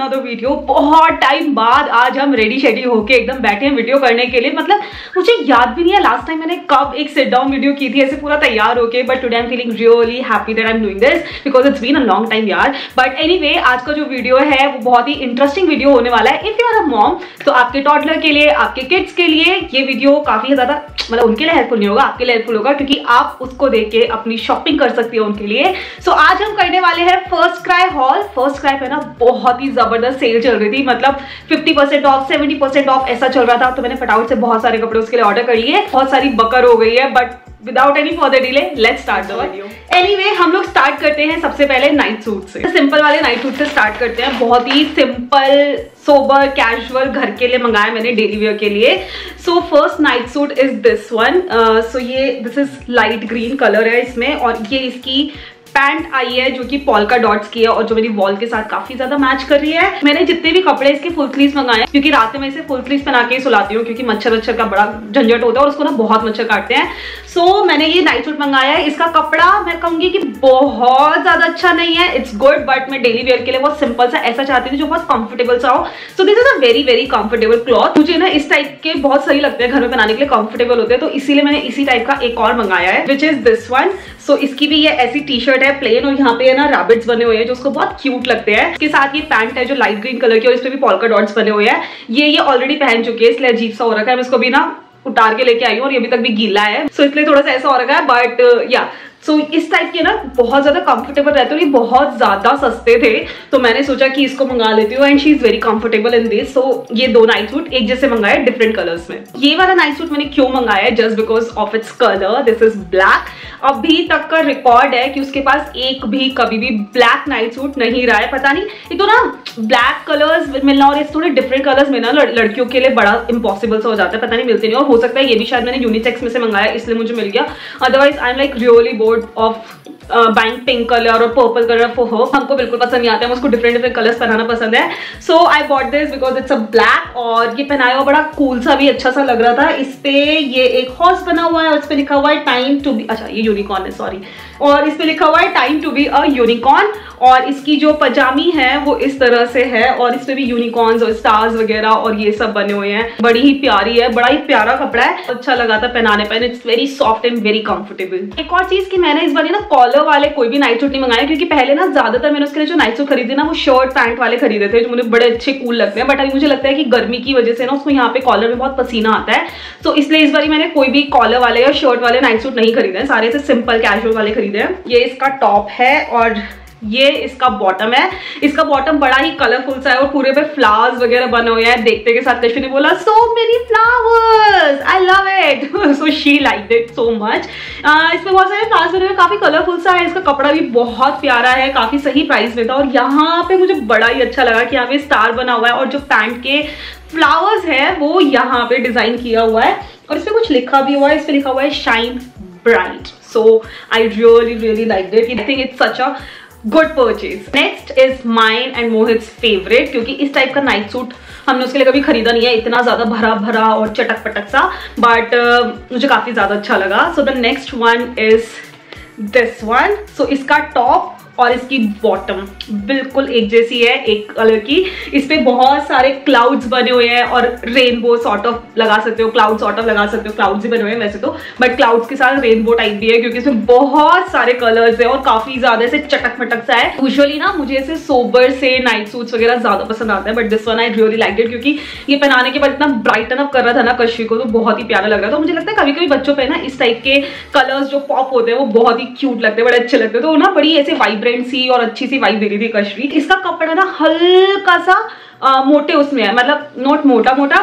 Another video. बहुत time बाद आज हम रेडी शेडी होके एकदम बैठे हैं वीडियो करने के लिए। मतलब मुझे याद भी नहीं है लास्ट टाइम मैंने कब एक सिट डाउन वीडियो की थी ऐसे पूरा तैयार होके। But today I am feeling really happy that I am doing this because it's been a long time यार। बट एनीवे, आज का जो वीडियो है वो बहुत ही इंटरेस्टिंग वीडियो होने वाला है। If you are a mom, तो आपके टॉडलर के लिए, आपके किड्स के लिए ये वीडियो काफी ज्यादा, मतलब उनके लिए हेल्पफुल नहीं होगा, आपके लिए हेल्पफुल होगा क्योंकि आप उसको देख के अपनी शॉपिंग कर सकती हो उनके लिए। सो आज हम करने वाले हैं first cry hall. First cry पे ना बहुत ही जबरदस्त सेल चल रही थी, मतलब 50% ऑफ, 70% ऑफ ऐसा चल रहा था। तो मैंने फटाफट से बहुत सारे कपड़े उसके लिए ऑर्डर कर लिए। बहुत सारी बकर हो गई है, but without any further delay let's start the video. Anyway, हम लोग स्टार्ट करते हैं सबसे पहले नाइट सूट से। सिंपल वाले नाइट सूट से स्टार्ट करते हैं। बहुत ही सिंपल, सोबर, कैजुअल, घर के लिए मंगाया मैंने, डेली वेयर के लिए। So first night suit is this one. So ये this is light green colour है इसमें, और ये इसकी पैंट आई है जो कि पोल्का डॉट्स की है और जो मेरी वॉल के साथ काफी ज्यादा मैच कर रही है। मैंने जितने भी कपड़े इसके फुल स्लीव्स मंगाए हैं, क्योंकि रात में मैं इसे फुल स्लीव्स पहना के सुलाती हूँ क्योंकि मच्छर का बड़ा झंझट होता है और उसको ना बहुत मच्छर काटते हैं। सो मैंने ये नाइट सूट मंगाया है। इसका कपड़ा मैं कहूंगी कि बहुत ज्यादा अच्छा नहीं है, इट्स गुड, बट मैं डेली वेयर के लिए बहुत सिंपल सा ऐसा चाहती थी जो बहुत कंफर्टेबल सा हो। So this is a very very comfortable cloth. मुझे ना इस टाइप के बहुत सही लगते हैं, घर में बनाने के लिए कंफर्टेबल होते हैं, तो इसीलिए मैंने इसी टाइप का एक और मंगाया है which is this one. So इसकी भी ये ऐसी टी शर्ट है प्लेन, और यहाँ पे है ना रैबिट्स बने हुए हैं जो उसको बहुत क्यूट लगते हैं। इसके साथ ये पैंट है जो लाइट ग्रीन कलर की और इस पे भी पोल्का डॉट्स बने हुए हैं। ये ऑलरेडी पहन चुकी है इसलिए अजीब सा हो रखा है। मैं इसको भी ना उतार के लेके आई हूँ और ये अभी तक भी गीला है, सो इसलिए थोड़ा सा ऐसा हो रखा है। बट या सो इस टाइप के ना बहुत ज्यादा कंफर्टेबल रहते हैं और ये बहुत ज्यादा सस्ते थे, तो मैंने सोचा कि इसको मंगा लेती हूँ। And she is very comfortable in this. So ये दो नाइट सूट एक जैसे मंगाए डिफरेंट कलर्स में। ये वाला नाइट सूट मैंने क्यों मंगाया है, just because of its colour. This is black. अभी तक का रिकॉर्ड है कि उसके पास एक भी कभी भी ब्लैक नाइट सूट नहीं रहा है। पता नहीं, ये तो ना ब्लैक कलर्स मिलना और इस थोड़े डिफरेंट कलर्स मिलना लड़कियों के लिए बड़ा इंपॉसिबल सा हो जाता है, पता नहीं मिलते नहीं। और हो सकता है ये भी शायद मैंने यूनिसेक्स में से मंगाया इसलिए मुझे मिल गया, otherwise I am like really bored of buying pink colour और पर्पल कलर फॉर हर। हमको बिल्कुल पसंद नहीं आता है, उसको डिफरेंट डिफरेंट कलर्स पहनाना पसंद है। So I bought this because it's a black, और ये पहनाया हुआ बड़ा कूल सा भी अच्छा सा लग रहा था। इस पे ये एक हॉर्स बना हुआ है और इस पे लिखा हुआ है टाइम टू बी, अच्छा ये यूनिकॉर्न है सॉरी, और इस पे लिखा हुआ है time to be a unicorn. और इसकी जो पजामी है वो इस तरह से है और इस पे भी यूनिकॉर्न्स और स्टार्स वगैरह और ये सब बने हुए हैं। बड़ी ही प्यारी है, बड़ा ही प्यारा कपड़ा है, अच्छा लगा था पहनाने पर। It's very soft and very comfortable. एक और चीज कि मैंने इस बार ना कॉलर वाले कोई भी नाइट सूट नहीं मंगाया, क्योंकि पहले ना ज्यादातर मैंने उसके लिए जो नाइट सूट खरीदे ना वो शर्ट पैंट वाले खरीदे थे जो मुझे बड़े अच्छे कूल लगते हैं। बट अभी मुझे लगता है कि गर्मी की वजह से ना उसको यहाँ पे कॉलर में बहुत पसीना आता है, तो इसलिए इस बार मैंने कोई भी कॉलर वाले या शर्ट वाले नाइट सूट नहीं खरीदे हैं, सारे से सिंपल कैजुअल वाले खरीदे हैं। ये इसका टॉप है और ये इसका बॉटम है। इसका बॉटम बड़ा ही कलरफुल सा है और पूरे पे फ्लावर्स वगैरह बने हुए हैं। देखते के साथ कश्मीर ने बोला so many flowers, I love it. So she liked it so much. इसमें बहुत सारे फ्लावर्स बने हुए, काफी कलरफुल सा है। इसका कपड़ा भी बहुत प्यारा है, काफी सही प्राइस में था। और यहाँ पे मुझे बड़ा ही अच्छा लगा कि यहाँ पे स्टार बना हुआ है और जो पैंट के फ्लावर्स है वो यहाँ पे डिजाइन किया हुआ है और इस पे कुछ लिखा भी हुआ है। इस पे लिखा हुआ है shine bright. So I really really liked it. I think it's such a good purchase. Next is mine and Mohit's favourite, क्योंकि इस टाइप का नाइट सूट हमने उसके लिए कभी खरीदा नहीं है, इतना ज्यादा भरा भरा और चटक पटक सा, बट मुझे काफी ज्यादा अच्छा लगा। So the next one is this one. So इसका टॉप और इसकी बॉटम बिल्कुल एक जैसी है, एक कलर की। इस पे बहुत सारे क्लाउड्स बने हुए हैं और रेनबो सॉर्ट ऑफ लगा सकते हो, क्लाउड सॉर्ट ऑफ लगा सकते हो। क्लाउड्स ही बने हुए हैं वैसे तो, बट क्लाउड्स के साथ रेनबो टाइप भी है क्योंकि इसमें बहुत सारे कलर्स है और काफी ज्यादा ऐसे चटक मटक सा है। यूजुअली ना मुझे ऐसे सोबर से नाइट सूट्स वगैरह ज्यादा पसंद आता है, but this one I really like it क्योंकि ये पहनाने के बाद इतना ब्राइटन अप कर रहा था ना कश्मीर को, तो बहुत ही प्यारा लग रहा था। तो मुझे लगता है कभी कभी बच्चों पे ना इस टाइप के कलर्स जो पॉप होते हैं वो बहुत ही क्यूट लगते हैं, बड़े अच्छे लगते हैं। तो ना बड़ी ऐसे वाइब्रेंट सी और अच्छी सी वाइब दे रही थी कश्मीर। इसका कपड़ा ना हल्का सा मोटे उसमें है, मतलब नॉट मोटा मोटा,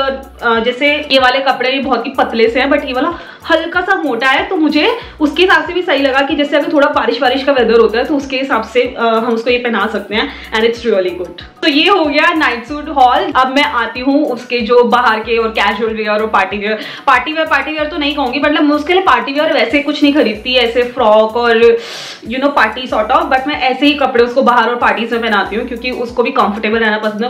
बट जैसे ये वाले कपड़े भी बहुत ही पतले से हैं, बट ये वाला हल्का सा मोटा है। तो मुझे उसके हिसाब से भी सही लगा कि जैसे अगर थोड़ा बारिश वारिश का वेदर होता है तो उसके हिसाब से हम उसको ये पहना सकते हैं एंड इट्स रियली गुड। तो ये हो गया नाइट सूट हॉल। अब मैं आती हूँ उसके जो बाहर के और कैजुअल वेयर और पार्टी वेयर। पार्टी वेयर तो नहीं कहूंगी, मतलब मैं उसके लिए पार्टी वेयर वैसे कुछ नहीं खरीदती, ऐसे फ्रॉक और you know party sort of, but मैं ऐसे ही कपड़े उसको बाहर और पार्टीज में पहनाती हूँ क्योंकि उसको भी कंफर्टेबल रहना पसंद है,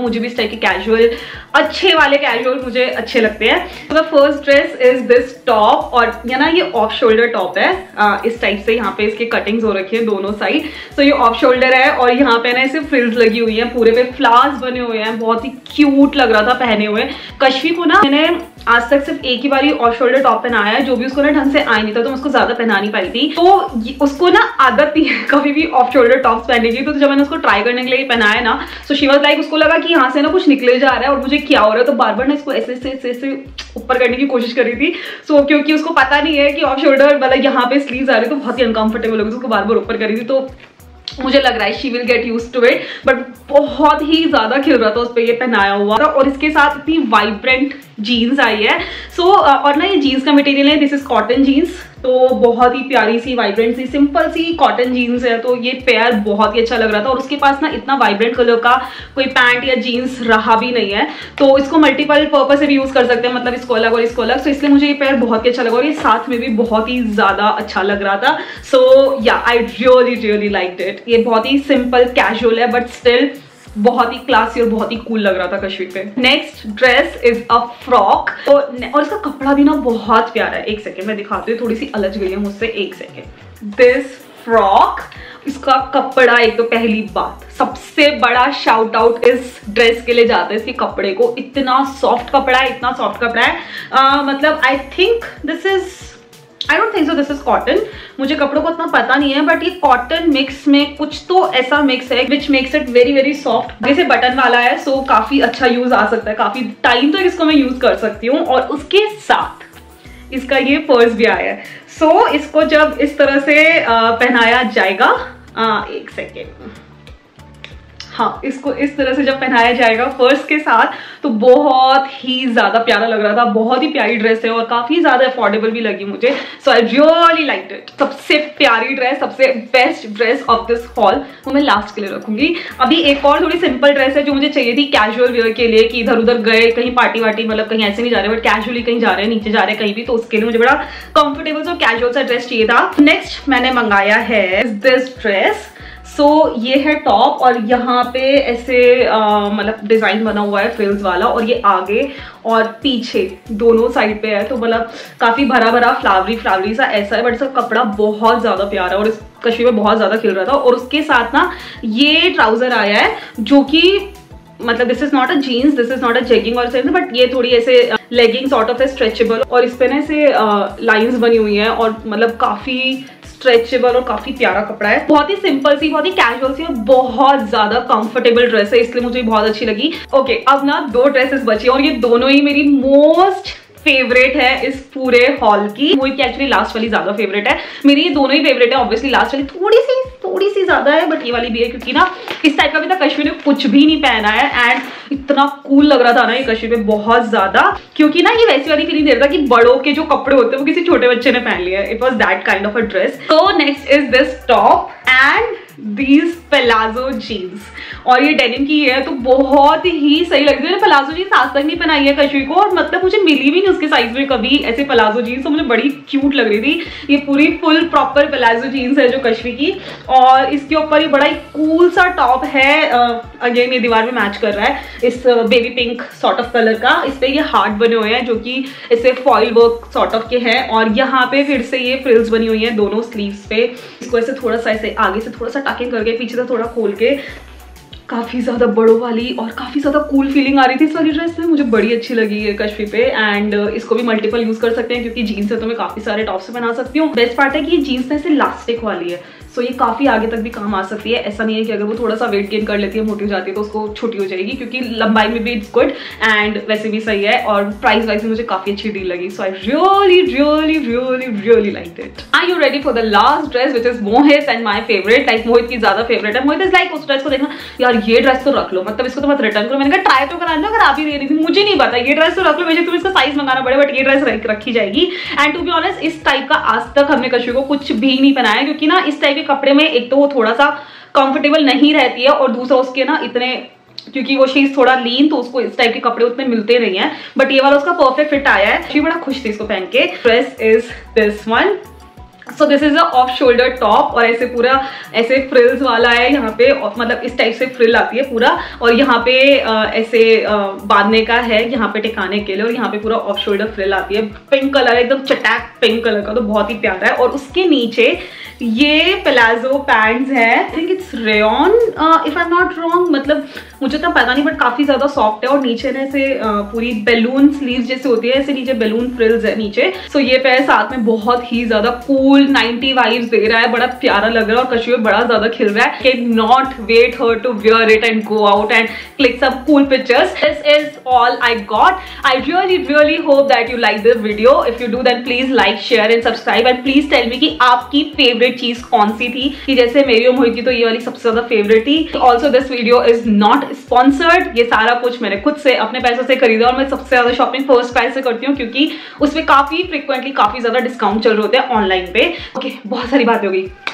मुझे भी इस टाइप के कैजुअल, अच्छे वाले कैजुअल मुझे अच्छे लगते हैं। तो first dress is this top, और ये ना ये ऑफ शोल्डर टॉप है, इस टाइप से यहाँ पे इसके कटिंग्स हो रखी है दोनों साइड। तो ये ऑफ शोल्डर है और यहाँ पे ना ऐसे फ्रिल्स लगी हुई है, पूरे पे फ्लावर्स बने हुए हैं, बहुत ही क्यूट लग रहा था पहने हुए। कश्वी को ना मैंने आज तक सिर्फ एक ही बार ऑफ शोल्डर टॉप पहनाया है, जो भी उसको ना ढंग से आया नहीं था तो मैं उसको ज्यादा पहना नहीं पाई थी, तो उसको ना आदत नहीं है कभी भी ऑफ शोल्डर टॉप्स पहनने की। तो जब मैंने उसको ट्राई करने के लिए पहनाया ना, सो शी वाज लाइक, उसको लगा कि यहाँ से ना कुछ निकले जा रहा है और मुझे क्या हो रहा है, तो बार बार ना इसको ऐसे ऊपर करने की कोशिश कर रही थी। सो क्योंकि उसको पता नहीं है कि ऑफ शोल्डर मतलब यहाँ पे स्लीव्स आ रही है तो बहुत ही अनकंफर्टेबल होगी, उसको बार बार ऊपर कर रही थी। तो मुझे लग रहा है she will get used to it, but बहुत ही ज्यादा खिल रहा था उस पर ये पहनाया हुआ था। और इसके साथ इतनी वाइब्रेंट जीन्स आई है। सो और ना ये जीन्स का मटेरियल है, दिस इज कॉटन जीन्स, तो बहुत ही प्यारी सी वाइब्रेंट सी सिंपल सी कॉटन जीन्स है। तो ये पेयर बहुत ही अच्छा लग रहा था और उसके पास ना इतना वाइब्रेंट कलर का कोई पैंट या जीन्स रहा भी नहीं है, तो इसको मल्टीपल पर्पज से भी यूज कर सकते हैं, मतलब इसको अलग और इसको अलग। तो इसलिए मुझे ये पेयर बहुत ही अच्छा लगा और ये साथ में भी बहुत ही ज्यादा अच्छा लग रहा था। सो या आई रियली लाइक्ड इट। ये बहुत ही सिंपल कैजुअल है बट स्टिल बहुत ही क्लासी और बहुत ही कूल लग रहा था कश्वी पे। Next dress is a frock, और इसका कपड़ा भी ना बहुत प्यारा है। एक सेकेंड मैं दिखाती हूँ, थोड़ी सी अलग गई है मुझसे, एक सेकेंड। दिस फ्रॉक, इसका कपड़ा, एक तो पहली बात सबसे बड़ा शाउट आउट इस ड्रेस के लिए जाता है, इसके कपड़े को। इतना सॉफ्ट कपड़ा है, इतना सॉफ्ट कपड़ा है, मतलब I don't think so this is cotton, मुझे कपड़ों को इतना पता नहीं है, बट ये कॉटन मिक्स में कुछ तो ऐसा मिक्स है which makes it very soft. जैसे बटन वाला है, सो काफी अच्छा यूज आ सकता है, काफी टाइम तक इसको मैं यूज कर सकती हूँ। और उसके साथ इसका ये पर्स भी आया है। सो इसको जब इस तरह से पहनाया जाएगा, एक सेकेंड, हाँ, इसको इस तरह से जब पहनाया जाएगा पर्स के साथ, तो बहुत ही ज्यादा प्यारा लग रहा था। बहुत ही प्यारी ड्रेस है और काफी ज्यादा अफोर्डेबल भी लगी मुझे। So I really liked it. सबसे प्यारी ड्रेस, सबसे best dress of this haul वो मैं लास्ट के लिए रखूंगी। अभी एक और थोड़ी सिंपल ड्रेस है जो मुझे चाहिए थी कैजुअल वेयर के लिए, कि इधर उधर गए कहीं पार्टी वार्टी, मतलब कहीं ऐसे नहीं जा रहे बट कैजुअली कहीं जा रहे हैं, नीचे जा रहे हैं कहीं भी, तो उसके लिए मुझे बड़ा कंफर्टेबल सा कैजुअल सा ड्रेस चाहिए था। नेक्स्ट मैंने मंगाया है दिस ड्रेस। सो ये है टॉप और यहाँ पे ऐसे मतलब डिजाइन बना हुआ है फ्रिल्स वाला, और ये आगे और पीछे दोनों साइड पे है, तो मतलब काफी भरा भरा फ्लावरी सा ऐसा है, बट इसका कपड़ा बहुत ज्यादा प्यारा है और इस कश्मीर में बहुत ज्यादा खिल रहा था। और उसके साथ ना ये ट्राउजर आया है जो कि मतलब this is not a jeans, this is not a jegging or sense, but ये थोड़ी ऐसे लेगिंग सॉर्ट ऑफ है, स्ट्रेचेबल, और इस पे ना ऐसे लाइंस बनी हुई हैं और मतलब काफी स्ट्रेचेबल और काफी प्यारा कपड़ा है। बहुत ही सिंपल सी, बहुत ही कैजुअल सी और बहुत ज्यादा कंफर्टेबल ड्रेस है, इसलिए मुझे बहुत अच्छी लगी। ओके, अब ना 2 ड्रेसेस बची और ये दोनों ही मेरी मोस्ट फेवरेट है इस पूरे हॉल की। वो एक्चुअली लास्ट वाली ज्यादा फेवरेट है मेरी, ये दोनों ही फेवरेट है। ऑब्वियसली लास्ट वाली थोड़ी सी ज्यादा है, बट ये वाली भी है क्योंकि ना इस टाइप का भी तक कश्मीर ने कुछ भी नहीं पहना है एंड इतना कूल लग रहा था ना ये कश्मीर में बहुत ज्यादा, क्योंकि ना ये वैसी वाली फीलिंग दे रहा था कि बड़ों के जो कपड़े होते हैं वो किसी छोटे बच्चे ने पहन लिया है। It was that kind of a dress. तो next is this top and these palazzo jeans, और ये डेनिम की है तो बहुत ही सही लग रही है। पलाजो जीन्स आज तक नहीं पहनाई है कश्मीर को, और मतलब मुझे मिली भी नहीं उसके साइज में कभी ऐसे पलाजो जीन्स, तो मुझे बड़ी क्यूट लग रही थी। ये पूरी फुल प्रॉपर पलाजो जीन्स है जो कश्मीर की, और इसके ऊपर ये बड़ा ही कूल सा टॉप है। अगेन ये दीवार में मैच कर रहा है इस baby pink sort of colour का। इस पे ये हार्ट बने हुए हैं जो कि इसे फॉइल वर्क सॉर्ट ऑफ के हैं, और यहाँ पे फिर से ये फ्रिल्स बनी हुई है दोनों स्लीव्स पे। इसको ऐसे थोड़ा सा ऐसे आगे से थोड़ा सा टाकिंग करके पीछे से थोड़ा खोल के काफी ज्यादा बड़ों वाली और काफी ज्यादा कूल फीलिंग आ रही थी इस वाली ड्रेस में। मुझे बड़ी अच्छी लगी है कश्मीर पे, एंड इसको भी मल्टीपल यूज कर सकते हैं क्योंकि जीन्स है तो मैं काफी सारे टॉप से बना सकती हूँ। बेस्ट पार्ट है कि ये जीन्स ना ऐसे इलास्टिक वाली है, सो ये काफी आगे तक भी काम आ सकती है। ऐसा नहीं है कि अगर वो थोड़ा सा वेट गेन कर लेती है, मोटी हो जाती है, तो उसको छोटी हो जाएगी, क्योंकि लंबाई में भी इट्स गुड एंड वैसे भी सही है, और प्राइस वाइज भी मुझे काफी अच्छी डील लगी। So I really liked it. Are you ready for the last dress which is Mohit and my favourite, like Mohit की ज्यादा फेवरेट है। मोहित इज लाइक उस ड्रेस को देखना यार ये ड्रेस तो रख लो, मतलब इसको तो मत रिटर्न करो। मैंने कहा ट्राई तो करा लो, अगर आप ही दे रही थी, मुझे नहीं पता, ये ड्रेस तो रख लो, मुझे तुम इसका साइज मंगाना पड़े, बट ये ड्रेस रखी जाएगी। एंड टू बी ऑनेस्ट इस टाइप का आज तक हमने कश्मीर को कुछ भी नहीं पहनाया, क्योंकि ना इस टाइप के कपड़े में एक तो वो थोड़ा सा कंफर्टेबल नहीं रहती है, और दूसरा उसके ना इतने, क्योंकि वो शीज थोड़ा लीन, तो उसको इस टाइप के कपड़े उतने मिलते नहीं है, बट ये वाला उसका परफेक्ट फिट आया है। बड़ा खुश थी इसको पहन के। Dress is this one. So this is a off shoulder top और ऐसे पूरा ऐसे फ्रिल्स वाला है यहाँ पे, मतलब इस टाइप से फ्रिल आती है पूरा, और यहाँ पे ऐसे बांधने का है यहाँ पे टिकाने के लिए, और यहाँ पे पूरा ऑफ शोल्डर फ्रिल आती है। पिंक कलर है, एकदम चटैक पिंक कलर का, तो बहुत ही प्यारा है। और उसके नीचे ये प्लाजो पैंट्स है, I think it's rayon if I am not wrong, मतलब मुझे तो पता नहीं बट काफी ज्यादा सॉफ्ट है। और नीचे ना ऐसे पूरी बैलून स्लीव्स जैसे होती है, ऐसे नीचे बैलून फ्रिल्स है नीचे। सो ये पैर साथ में बहुत ही ज्यादा कूल 90 वाइब्स दे रहा है, बड़ा प्यारा लग रहा है और कश्मीर बड़ा ज्यादा खिल रहा है। Can not wait her to wear it and go out and click some cool pictures. This is all I got. I really hope that you like this video. If you do then please like, share and subscribe, and please tell me कि आपकी favourite चीज कौन सी थी। कि जैसे मेरी और मोहित की तो ये वाली सबसे ज्यादा फेवरेट थी। Also this video is not sponsored, ये सारा कुछ मैंने खुद से अपने पैसों से खरीदा, और मैं सबसे ज्यादा शॉपिंग फर्स्ट प्राइस से करती हूँ क्योंकि उसमें काफी फ्रिक्वेंटली काफी ज्यादा डिस्काउंट चल रहे होते हैं ऑनलाइन पे। ओके, बहुत सारी बातें हो गई।